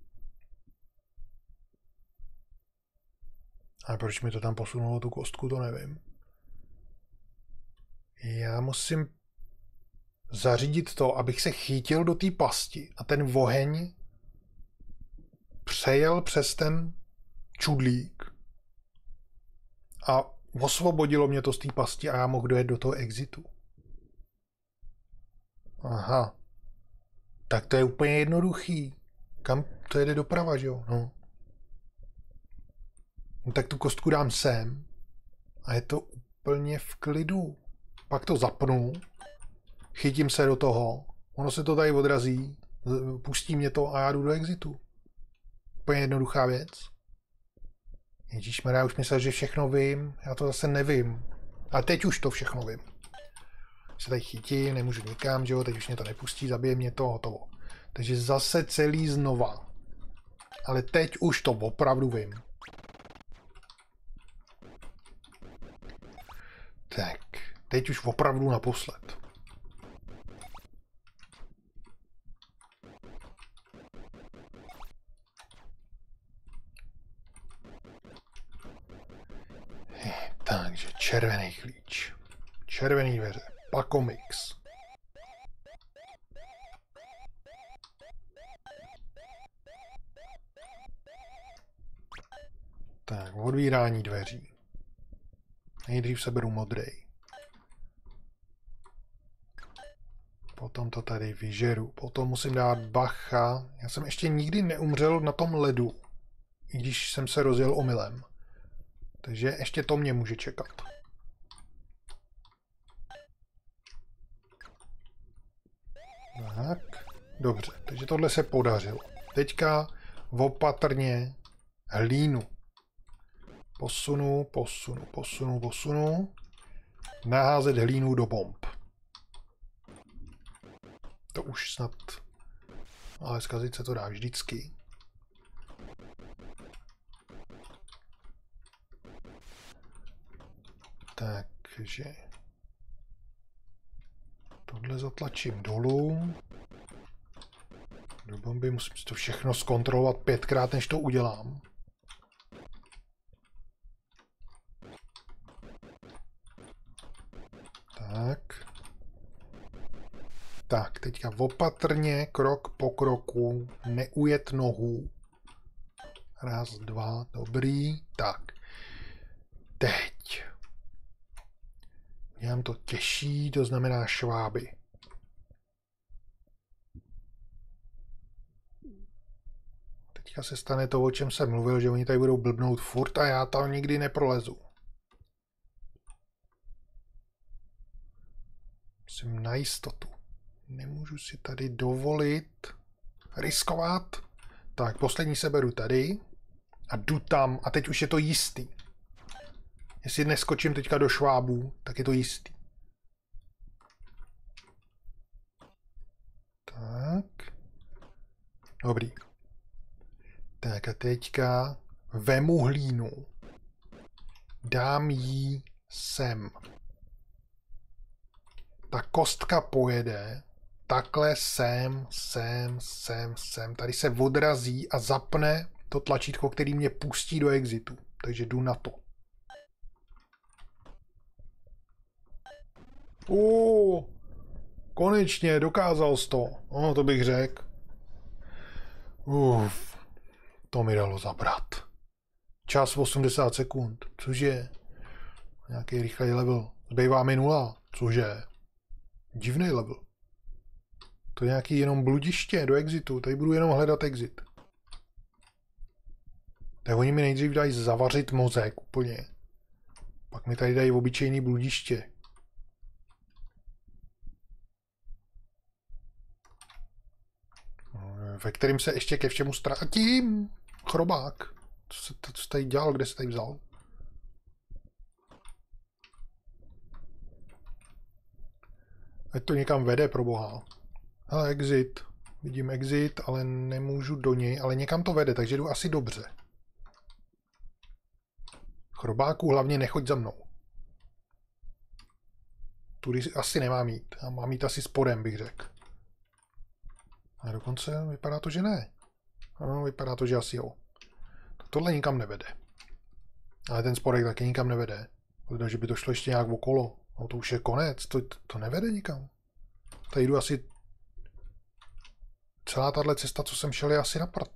A proč mi to tam posunulo tu kostku, to nevím. Já musím zařídit to, abych se chytil do té pasti a ten oheň přejel přes ten čudlík a osvobodilo mě to z té pasti a já mohl dojet do toho exitu. Aha. Tak to je úplně jednoduchý. Kam to jede doprava, že jo? No. No tak tu kostku dám sem a je to úplně v klidu. Pak to zapnu, chytím se do toho, ono se to tady odrazí, pustí mě to a já jdu do exitu. Úplně jednoduchá věc. Ježíšmarja, já už myslel, že všechno vím. Já to zase nevím. A teď už to všechno vím. Se tady chytím, nemůžu nikam, že jo, teď už mě to nepustí, zabije mě to, hotovo. Takže zase celý znova. Ale teď už to opravdu vím. Tak, teď už opravdu naposled. Takže červený klíč. Červený dveře. Pakomix. Tak, odvírání dveří. Nejdřív se beru modrej. Potom to tady vyžeru. Potom musím dát bacha. Já jsem ještě nikdy neumřel na tom ledu. I když jsem se rozjel omylem. Takže ještě to mě může čekat. Tak, dobře. Takže tohle se podařilo. Teďka opatrně hlínu. Posunu, posunu, posunu, posunu. Naházet hlínu do bomb. To už snad... Ale zkazit se to dá vždycky. Takže... Tohle zatlačím dolů. Do bomby musím si to všechno zkontrolovat pětkrát, než to udělám. Tak. Tak, teďka opatrně, krok po kroku, neujet nohu. Raz, dva, dobrý. Tak. Teď. Dělám to těžší, to znamená šváby. Teďka se stane to, o čem jsem mluvil, že oni tady budou blbnout furt a já tam nikdy neprolezu. Musím na jistotu. Nemůžu si tady dovolit riskovat. Tak, poslední se beru tady a jdu tam a teď už je to jistý. Jestli neskočím teďka do švábů, tak je to jistý. Tak. Dobrý. Tak a teďka vemu hlínu. Dám jí sem. Ta kostka pojede takhle sem, sem, sem, sem. Tady se odrazí a zapne to tlačítko, který mě pustí do exitu. Takže jdu na to. O, konečně, dokázal jsi to. No, to bych řekl. Uf, to mi dalo zabrat. Čas osmdesát sekund. Cože? Nějaký rychlej level. Zbývá mi nula. Cože? Divný level. To je nějaký jenom bludiště do exitu. Tady budu jenom hledat exit. Tak oni mi nejdřív dají zavařit mozek úplně. Pak mi tady dají obyčejný bludiště. Ve kterým se ještě ke všemu ztratím. Chrobák. Co se to, co tady dělal? Kde se tady vzal? Ať to někam vede, pro boha. Hele, exit. Vidím exit, ale nemůžu do něj. Ale někam to vede, takže jdu asi dobře. Chrobáku, hlavně nechoď za mnou. Tudy asi nemám jít. A mám jít asi spodem, bych řekl. A dokonce vypadá to, že ne. Ano, vypadá to, že asi jo. Tohle nikam nevede. Ale ten spodek taky nikam nevede. Hledám, že by to šlo ještě nějak okolo. No to už je konec. To, to nevede nikam. Tady jdu asi... Celá tahle cesta, co jsem šel, je asi na prd.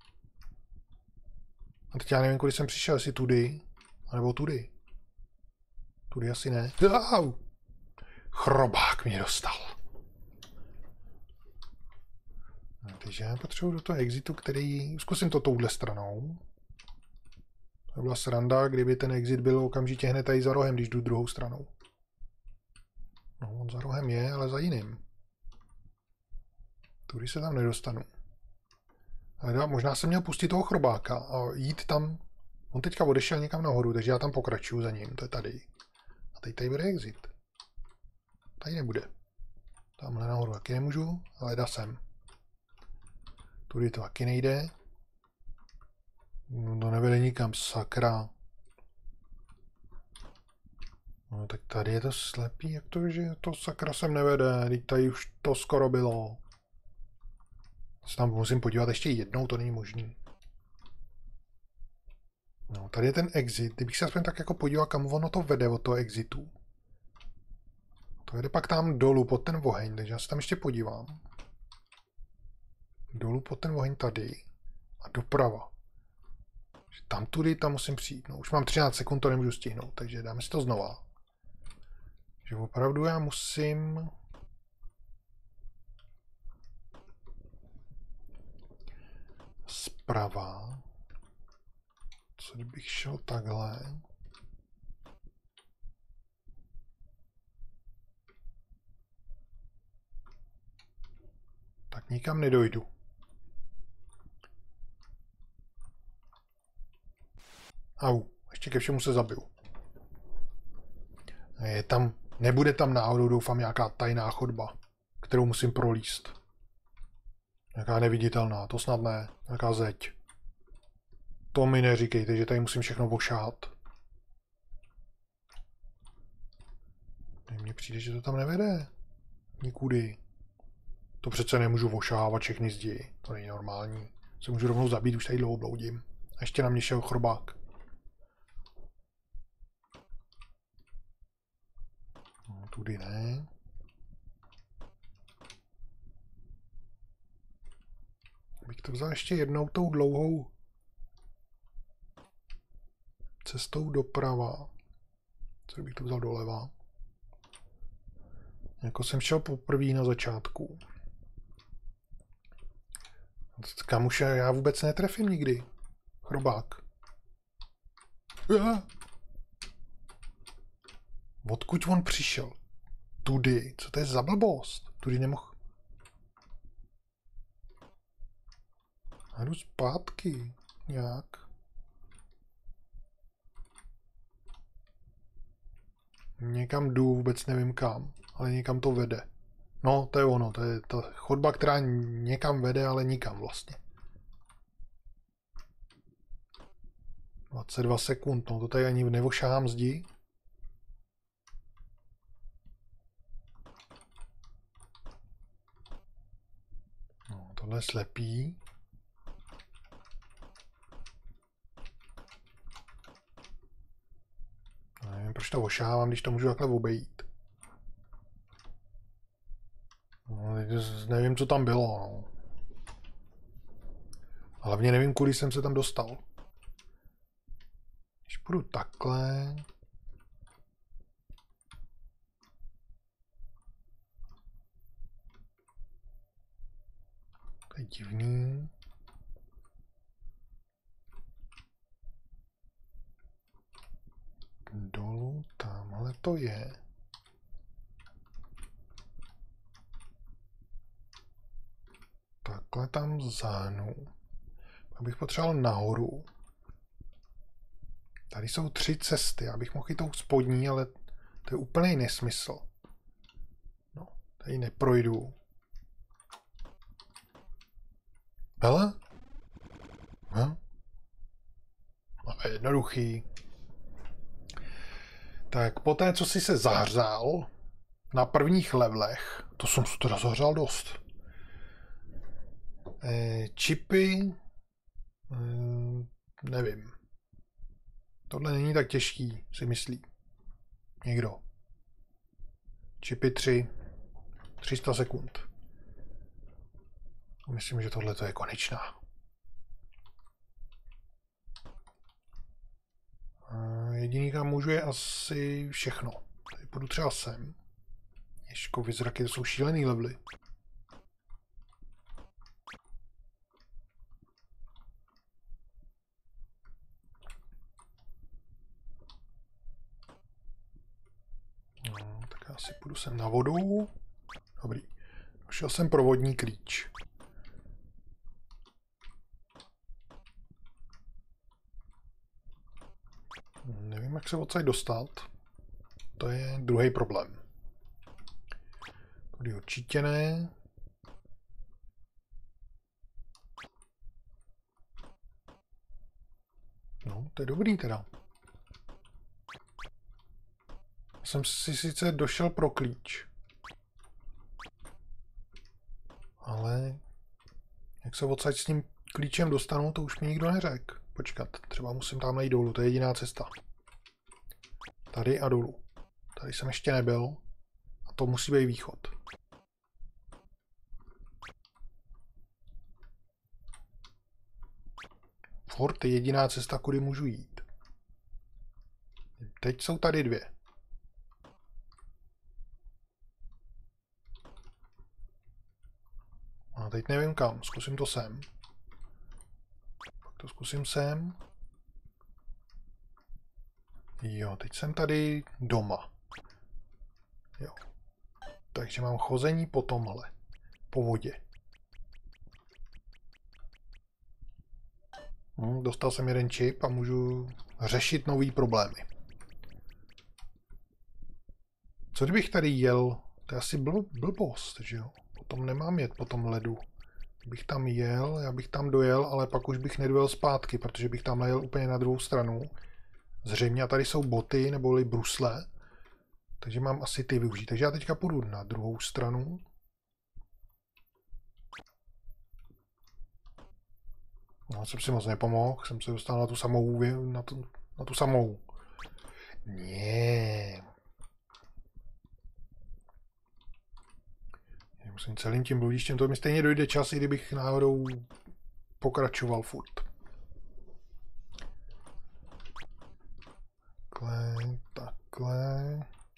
A teď já nevím, kudy jsem přišel. Jestli tudy, anebo tudy. Tudy asi ne. Au! Chrobák mě dostal. No, takže já potřebuji do toho exitu, který... Zkusím to touhle stranou. To byla sranda, kdyby ten exit byl okamžitě hned tady za rohem, když jdu druhou stranou. No, on za rohem je, ale za jiným. Tudy se tam nedostanu. Ale možná jsem měl pustit toho chrobáka a jít tam On teďka odešel někam nahoru, takže já tam pokračuju za ním, to je tady. A teď tady bude exit. Tady nebude. Tamhle nahoru taky nemůžu, ale jda sem. Tudy to taky nejde. No to nevede nikam, sakra. No tak tady je to slepý, jak to, že to sakra sem nevede, teď tady už to skoro bylo. Se tam musím podívat ještě jednou, to není možný. No, tady je ten exit, kdybych se aspoň tak jako podíval, kam ono to vede od toho exitu. To jde pak tam dolů pod ten oheň, takže já se tam ještě podívám. Dolů pod ten oheň tady a doprava. Tam tudy, tam musím přijít. No, už mám třináct sekund, to nemůžu stihnout, takže dáme si to znova. Že opravdu já musím... Zprava. Co kdybych šel takhle? Tak nikam nedojdu. Au, ještě ke všemu se zabiju. Je tam, nebude tam náhodou, doufám, nějaká tajná chodba, kterou musím prolíst. Nějaká neviditelná, to snad ne. Nějaká zeď. To mi neříkejte, že tady musím všechno ošahat. Mně přijde, že to tam nevede. Nikudy. To přece nemůžu ošahávat všechny zdi. To není normální. Se můžu rovnou zabít, už tady dlouho bloudím. A ještě na mě šel chrobák. No, tudy ne. Bych to vzal ještě jednou tou dlouhou cestou doprava. Co bych to vzal doleva? Jako jsem šel poprvé na začátku. Kamuše, já vůbec netrefím nikdy. Chrobák. Ja. Odkud on přišel? Tudy. Co to je za blbost? Tudy nemohl. A jdu zpátky. Jak? Někam jdu, vůbec nevím kam. Ale někam to vede. No, to je ono. To je ta chodba, která někam vede, ale nikam vlastně. dvacet dva sekund. No, to tady ani nevošáhám zdi. No, tohle je slepý. Nevím, proč to ošahávám, když to můžu takhle obejít. No, nevím, co tam bylo. No. Hlavně nevím, kudy jsem se tam dostal. Když půjdu takhle... To je divný. Dolů, tamhle to je. Takhle tam záhnu. Abych potřeboval nahoru. Tady jsou tři cesty, abych mohl jít tou spodní, ale to je úplný nesmysl. No, tady neprojdu. Hele? Hm? No, jednoduchý. Tak poté, co jsi se zahřál na prvních levelech, to jsem se teda zahřál dost. E, čipy, e, nevím. Tohle není tak těžký, si myslí. Někdo. Čipy tři, tři sta sekund. Myslím, že tohle to je konečná. Jediný, kam můžu, je asi všechno. Tady půjdu třeba sem. Ježkovy zraky, to jsou šílený levely. No, tak já si půjdu sem na vodu. Dobrý. Došel jsem pro vodní klíč. Nevím, jak se odsaď dostat. To je druhý problém. Tady určitě ne. No, to je dobrý teda. Jsem si sice došel pro klíč. Ale jak se odsaď s tím klíčem dostanu, to už mi nikdo neřekl. Počkat, třeba musím tam najít dolů, to je jediná cesta. Tady a dolů. Tady jsem ještě nebyl. A to musí být východ. Fort je jediná cesta, kudy můžu jít. Teď jsou tady dvě. A teď nevím kam, zkusím to sem. Pak to zkusím sem. Jo, teď jsem tady doma. Jo. Takže mám chození po tomhle. Po vodě. Hm, dostal jsem jeden čip a můžu řešit nový problémy. Co kdybych tady jel? To je asi bl blbost, že jo? Potom nemám jet po tom ledu. Kdybych tam jel, já bych tam dojel, ale pak už bych nedojel zpátky, protože bych tam jel úplně na druhou stranu. Zřejmě a tady jsou boty neboli brusle. Takže mám asi ty využít. Takže já teďka půjdu na druhou stranu. No, jsem si moc nepomohl, jsem se dostal na tu samou, na tu, na tu samou. Nie. Já musím celým tím bludištěm, to mi stejně dojde čas, i kdybych náhodou pokračoval furt. Takhle, takhle.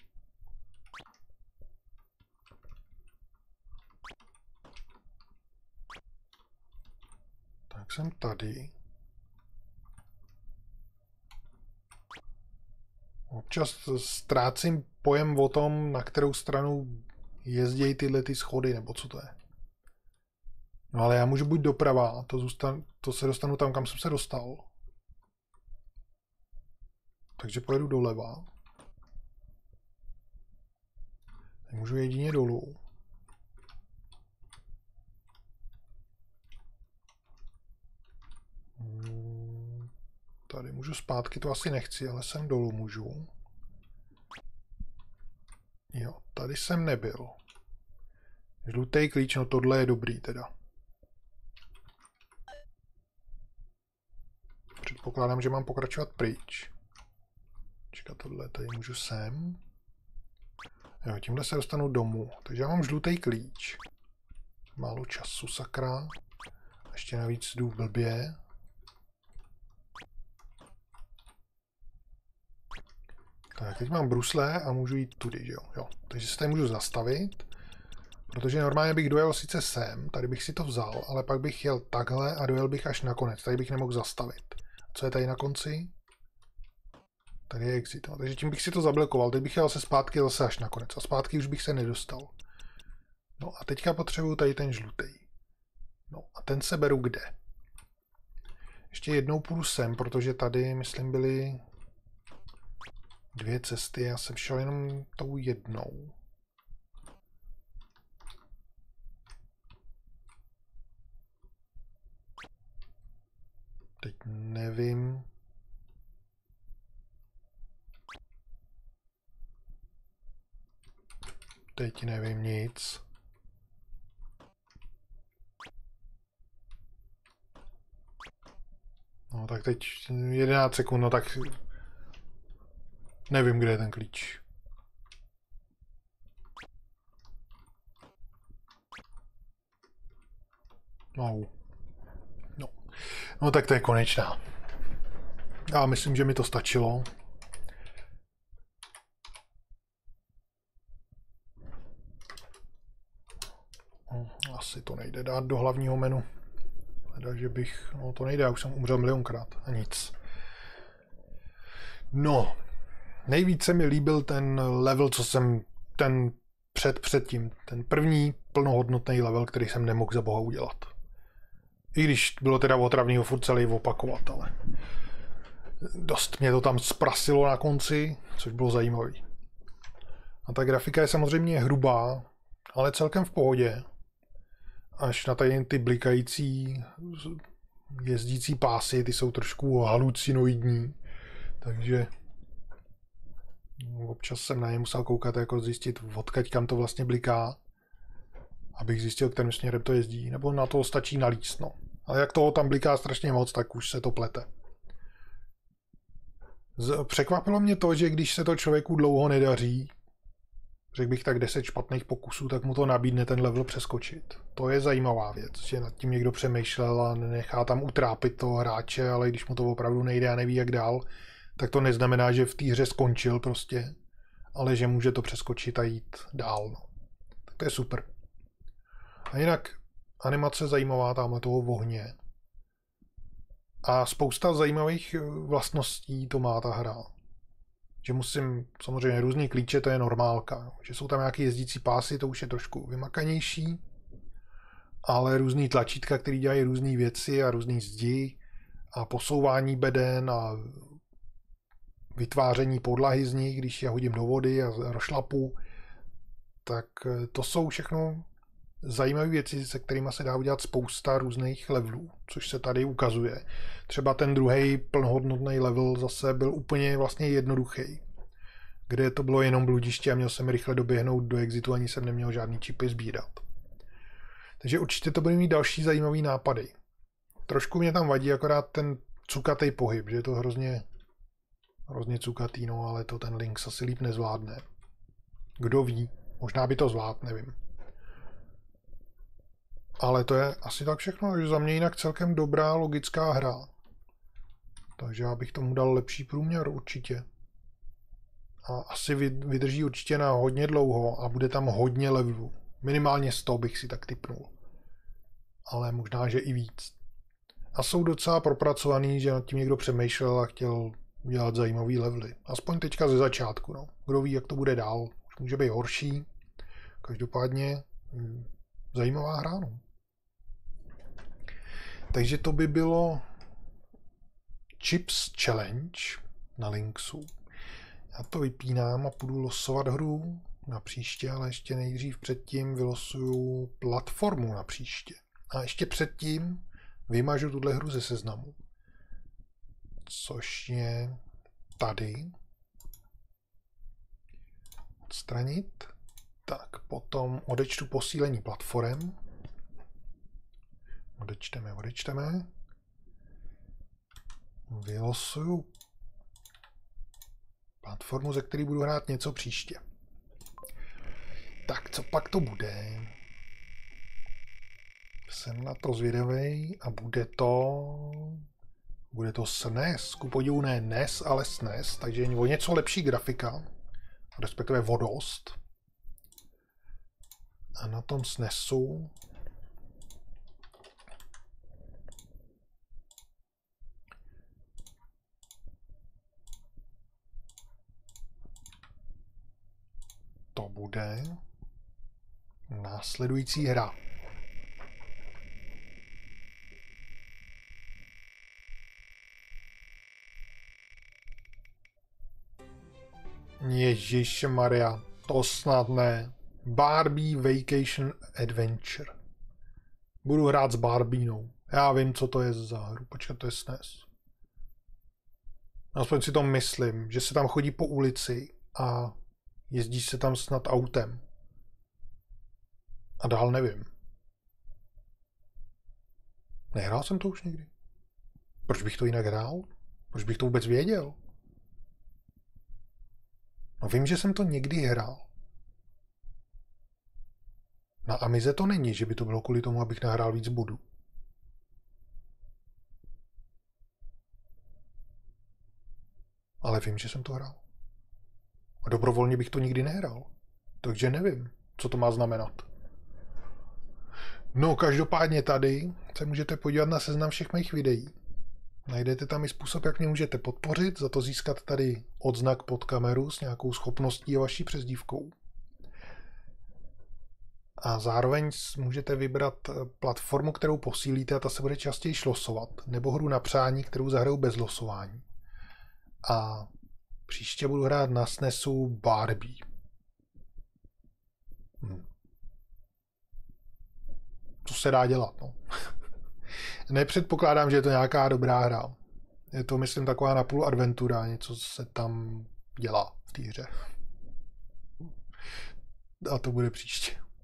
Tak jsem tady. Občas ztrácím pojem o tom, na kterou stranu jezdějí tyhle ty schody, nebo co to je. No ale já můžu buď doprava, to, zůstan, to se dostanu tam, kam jsem se dostal. Takže pojedu doleva. Teď můžu jedině dolů. Tady můžu zpátky, to asi nechci, ale sem dolů můžu. Jo, tady jsem nebyl. Žlutý klíč, no tohle je dobrý teda. Předpokládám, že mám pokračovat pryč. Čekat, tohle tady můžu sem. Jo, tímhle se dostanu domů. Takže já mám žlutý klíč. Málo času, sakra. Ještě navíc jdu blbě. Tak, teď mám brusle a můžu jít tudy, jo? jo. Takže se tady můžu zastavit. Protože normálně bych dojel sice sem, tady bych si to vzal, ale pak bych jel takhle a dojel bych až na konec. Tady bych nemohl zastavit. Co je tady na konci? Tady je exit. No. Takže tím bych si to zablokoval. Teď bych jel se zpátky zase až na konec. A zpátky už bych se nedostal. No a teďka potřebuju tady ten žlutý. No a ten se beru kde? Ještě jednou půjdu sem, protože tady, myslím, byly dvě cesty. Já jsem šel jenom tou jednou. Teď nevím. Teď nevím nic. No tak teď jedenáct sekund, no tak nevím, kde je ten klíč. No. No. No tak to je konečná. Já myslím, že mi to stačilo. Asi to nejde dát do hlavního menu. Hledá, že bych... No to nejde, já už jsem umřel milionkrát a nic. No. Nejvíce mi líbil ten level, co jsem... Ten před předtím. Ten první plnohodnotný level, který jsem nemohl za boha udělat. I když bylo teda otravný ho furt celý opakovat, ale... Dost mě to tam zprasilo na konci, což bylo zajímavé. A ta grafika je samozřejmě hrubá, ale celkem v pohodě. Až na tady ty blikající jezdící pásy, ty jsou trošku halucinoidní. Takže občas jsem na ně musel koukat, jako zjistit, odkaď kam to vlastně bliká, abych zjistil, kterým směrem to jezdí. Nebo na to stačí nalíst, no. Ale jak toho tam bliká strašně moc, tak už se to plete. Překvapilo mě to, že když se to člověku dlouho nedaří, řekl bych tak deset špatných pokusů, tak mu to nabídne ten level přeskočit. To je zajímavá věc, že nad tím někdo přemýšlel a nechá tam utrápit toho hráče, ale když mu to opravdu nejde a neví jak dál, tak to neznamená, že v té hře skončil prostě, ale že může to přeskočit a jít dál. No. Tak to je super. A jinak animace zajímavá tamhle toho ohně. A spousta zajímavých vlastností to má ta hra. Že musím, samozřejmě různý klíče, to je normálka. Že jsou tam nějaké jezdící pásy, to už je trošku vymakanější. Ale různý tlačítka, které dělají různé věci a různý zdi a posouvání beden a vytváření podlahy z nich, když je hodím do vody a rošlapu, tak to jsou všechno zajímavé věci, se kterými se dá udělat spousta různých levelů, což se tady ukazuje. Třeba ten druhý plnohodnotný level zase byl úplně vlastně jednoduchý, kde to bylo jenom bludiště a měl jsem rychle doběhnout do exitu, ani jsem neměl žádný čipy sbírat. Takže určitě to bude mít další zajímavý nápady. Trošku mě tam vadí akorát ten cukatý pohyb, že je to hrozně, hrozně cukatý, no, ale to ten Lynx asi líp nezvládne. Kdo ví, možná by to zvládl, nevím. Ale to je asi tak všechno, takže za mě jinak celkem dobrá logická hra. Takže já bych tomu dal lepší průměr určitě. A asi vydrží určitě na hodně dlouho a bude tam hodně levelů. Minimálně sto bych si tak tipnul. Ale možná, že i víc. A jsou docela propracovaný, že nad tím někdo přemýšlel a chtěl udělat zajímavý levely. Aspoň teďka ze začátku. No. Kdo ví, jak to bude dál. Už může být horší. Každopádně hm, zajímavá hra. No. Takže to by bylo Chips Challenge na Lynxu. Já to vypínám a půjdu losovat hru na příště, ale ještě nejdřív předtím vylosuju platformu na příště. A ještě předtím vymažu tuhle hru ze seznamu. Což je tady. Odstranit. Tak, potom odečtu posílení platform. Odečteme, odečteme. Vylosuju platformu, ze které budu hrát něco příště. Tak, co pak to bude? Jsem na to zvědavej a bude to... Bude to S N E S. Ku podivu ne N E S, ale S N E S, takže je o něco lepší grafika, respektive o dost. A na tom S N E Su to bude následující hra. Ježišmarja, to snad ne. Barbie Vacation Adventure. Budu hrát s Barbínou. Já vím, co to je za hru. Počkat, to je S N E S. Aspoň si to myslím, že se tam chodí po ulici a jezdí se tam snad autem. A dál nevím. Nehrál jsem to už nikdy. Proč bych to jinak hrál? Proč bych to vůbec věděl? No vím, že jsem to někdy hrál. Na Amize to není, že by to bylo kvůli tomu, abych nahrál víc bodů. Ale vím, že jsem to hrál. A dobrovolně bych to nikdy nehrál. Takže nevím, co to má znamenat. No, každopádně tady se můžete podívat na seznam všech mých videí. Najdete tam i způsob, jak mě můžete podpořit, za to získat tady odznak pod kameru s nějakou schopností a vaší přezdívkou. A zároveň můžete vybrat platformu, kterou posílíte a ta se bude častěji losovat, nebo hru na přání, kterou zahraju bez losování. A příště budu hrát na SNESu Barbie. Hm. Co se dá dělat, no. Nepředpokládám, že je to nějaká dobrá hra. Je to, myslím, taková napůl adventura, něco se tam dělá v té hře. A to bude příště.